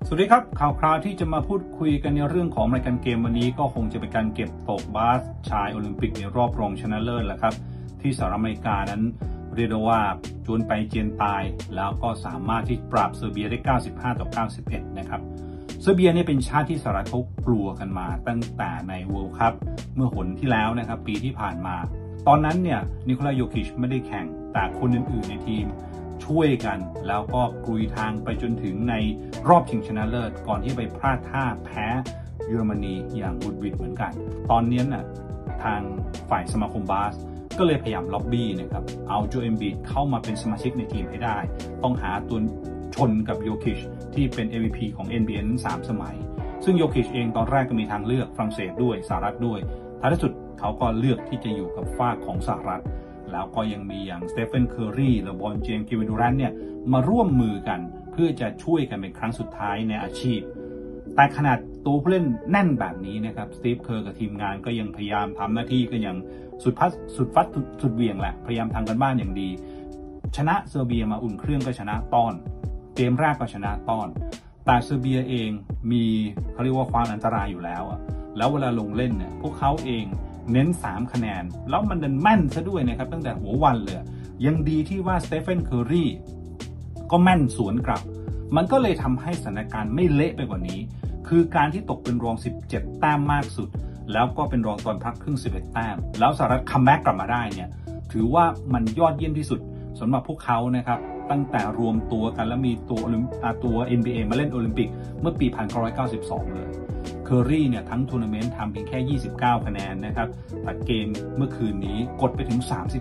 สวัสดีครับข่าวคราวที่จะมาพูดคุยกันในเรื่องของรายการเกมวันนี้ก็คงจะเป็นการเก็บตกบาสชายโอลิมปิกในรอบรองชนะเลิศแหละครับที่สหรัฐอเมริกานั้นเรียกได้ว่าจวนไปเจียนตายแล้วก็สามารถที่ปราบเซอร์เบียได้95-91นะครับเซอร์เบียเนี่ยเป็นชาติที่สหรัฐเขากลัวกันมาตั้งแต่ในเวิลด์คัพเมื่อหนที่แล้วนะครับปีที่ผ่านมาตอนนั้นเนี่ยนิโคลาโยคิชไม่ได้แข่งแต่คนอื่นๆในทีมช่วยกันแล้วก็กลุยทางไปจนถึงในรอบชิงชนะเลิศก่อนที่ไปพลาดท่าแพ้เยอรมนีอย่างบุดหวิดเหมือนกันตอนนี้น่ะทางฝ่ายสมาคมบาสก็เลยพยายามล็อบบี้นะครับเอาโจเอมบีดเข้ามาเป็นสมาชิกในทีมให้ได้ต้องหาตัวชนกับโยคิชที่เป็น MVP ของ NBA นั้น3 สมัยซึ่งโยคิชเองตอนแรกก็มีทางเลือกฝรั่งเศสด้วยสหรัฐด้วยท้ายที่สุดเขาก็เลือกที่จะอยู่กับฝั่งของสหรัฐแล้วก็ยังมีอย่างสเตฟานเคอร์รีเลบรอนเจมส์เควินดูแรนต์เนี่ยมาร่วมมือกันเพื่อจะช่วยกันเป็นครั้งสุดท้ายในอาชีพแต่ขนาดตัวผู้เล่นแน่นแบบนี้นะครับสตีฟเคอร์กับทีมงานก็ยังพยายามทำหน้าที่ก็ยังสุดเหวี่ยงแหละพยายามทำกันบ้านอย่างดีชนะเซอร์เบียมาอุ่นเครื่องก็ชนะต้อนเกมแรกก็ชนะต้อนแต่เซอร์เบียเองมีเขาเรียกว่าความอันตรายอยู่แล้วแล้วเวลาลงเล่นเนี่ยพวกเขาเองเน้น3 คะแนนแล้วมันดันแม่นซะด้วยนะครับตั้งแต่หัววันเลยยังดีที่ว่าสเตฟานเคอร์รีก็แม่นสวนกลับมันก็เลยทำให้สถานการณ์ไม่เละไปกว่านี้คือการที่ตกเป็นรอง17 แต้มมากสุดแล้วก็เป็นรองตอนพักครึ่ง11 แต้มแล้วสหรัฐคัมแบ็กกลับมาได้เนี่ยถือว่ามันยอดเยี่ยมที่สุดสำหรับพวกเขานะครับตั้งแต่รวมตัวกันแล้วมีตัว NBA มาเล่นโอลิมปิกเมื่อปี1992เลยเคอร์รีเนี่ยทั้งทัวร์นาเมนต์ทำเพียงแค่29 คะแนนนะครับแต่เกมเมื่อคืนนี้กดไปถึง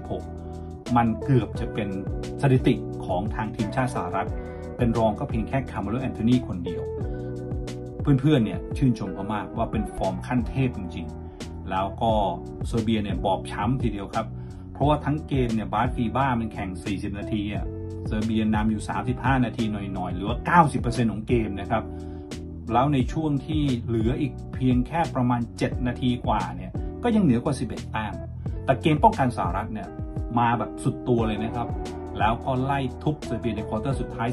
36มันเกือบจะเป็นสถิติของทางทีมชาติสหรัฐเป็นรองก็เพียงแค่คาร์เมโลแอนโทนีคนเดียวเพื่อนๆเนี่ยชื่นชมเขามากว่าเป็นฟอร์มขั้นเทพจริงๆแล้วก็เซอร์เบียเนี่ยบอบช้ำทีเดียวครับเพราะว่าทั้งเกมเนี่ยบาสฟีบ้ามันแข่ง40 นาทีเซอร์เบียนำอยู่35 นาทีหน่อยๆหรือว่า 90% ของเกมนะครับแล้วในช่วงที่เหลืออีกเพียงแค่ประมาณ7 นาทีกว่าเนี่ยก็ยังเหนือกว่า11 แต้มแต่เกมป้องกันสหรัฐเนี่ยมาแบบสุดตัวเลยนะครับแล้วก็ไล่ทุบเซอร์เบียในควอเตอร์สุดท้าย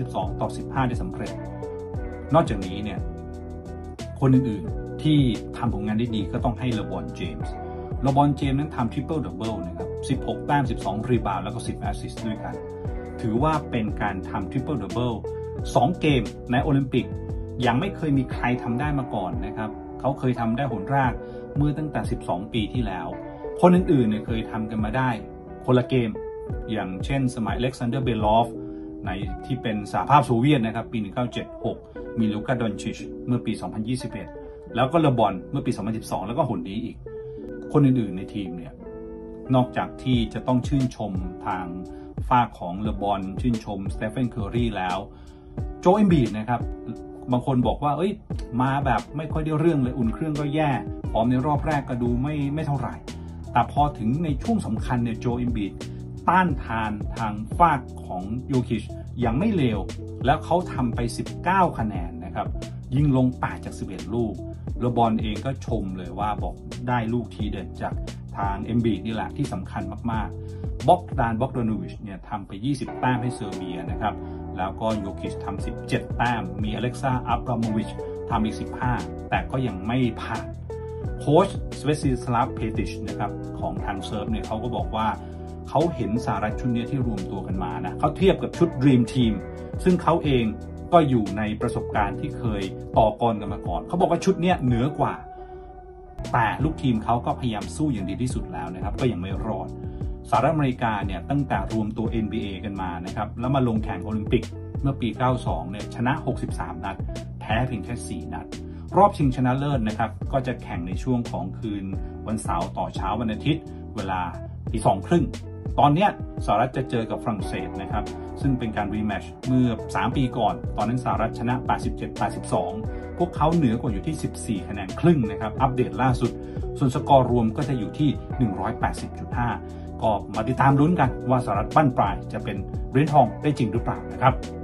32-15ได้สำเร็จนอกจากนี้เนี่ยคนอื่นๆที่ทำผลงานได้ดีก็ต้องให้เลบรอนเจมส์นั้นทำทริปเปิลดับเบิลนะครับ16 แต้ม12 รีบาวด์แล้วก็10 แอสซิสต์ด้วยกันถือว่าเป็นการทำทริปเปิลดับเบิล2 เกมในโอลิมปิกยังไม่เคยมีใครทำได้มาก่อนนะครับเขาเคยทำได้หนแรกเมื่อตั้งแต่12 ปีที่แล้วคนอื่นๆเนี่ยเคยทำกันมาได้คนละเกมอย่างเช่นสมัยอเล็กซานเดอร์เบลอฟในที่เป็นสหภาพโซเวียตนะครับปี1976มีลูกาดอนชิชเมื่อปี2021แล้วก็เลบรอนเมื่อปี2012แล้วก็หนนี้อีกคนอื่นๆในทีมเนี่ยนอกจากที่จะต้องชื่นชมทางฝ่ายของเลบรอนชื่นชมสเตฟานเคอร์รีแล้วโจเอมบีดนะครับบางคนบอกว่ามาแบบไม่ค่อยได้เรื่องเลยอุ่นเครื่องก็แย่ฟอร์มในรอบแรกก็ดูไม่เท่าไหร่แต่พอถึงในช่วงสำคัญเนี่ยโจเอมบีดต้านทานทางฝ่ายของโยคิชอย่างไม่เลวแล้วเขาทำไป19 คะแนนนะครับยิงลง8 จาก 11 ลูกเลบรอนเองก็ชมเลยว่าบอกได้ลูกทีเด็ดจากทางเอมบีดนี่แหละที่สำคัญมากๆบ็อกดาโนวิชเนี่ยทำไป20 แต้มให้เซอร์เบียนะครับแล้วก็โยคิชทำ17 แต้มมีอเล็กซาอับราโมวิชทำอีก15แต่ก็ยังไม่ผ่านโค้ชสเวซิสลาฟเพติชนะครับของทางเซิร์ฟเนี่ยเขาก็บอกว่าเขาเห็นสหรัฐชุดนี้ที่รวมตัวกันมานะเขาเทียบกับชุด Dream Team ซึ่งเขาเองก็อยู่ในประสบการณ์ที่เคยต่อกรกันมาก่อนเขาบอกว่าชุดนี้เหนือกว่าแต่ลูกทีมเขาก็พยายามสู้อย่างดีที่สุดแล้วนะครับก็ยังไม่รอดสหรัฐอเมริกาเนี่ยตั้งแต่รวมตัว NBA กันมานะครับแล้วมาลงแข่งโอลิมปิกเมื่อปี92เนี่ยชนะ63 นัดแพ้เพียงแค่4 นัดรอบชิงชนะเลิศนะครับก็จะแข่งในช่วงของคืนวันเสาร์ต่อเช้าวันอาทิตย์เวลาตี 2:30ตอนนี้สหรัฐจะเจอกับฝรั่งเศสนะครับซึ่งเป็นการรีแมตช์เมื่อ3 ปีก่อนตอนนั้นสหรัฐชนะ87-82พวกเขาเหนือกว่าอยู่ที่14 คะแนนครึ่งนะครับอัปเดตล่าสุดส่วนสกอร์รวมก็จะอยู่ที่180.5ก็มาติดตามลุ้นกันว่าสหรัฐบั้นปลายจะเป็นเหรียญทองได้จริงหรือเปล่านะครับ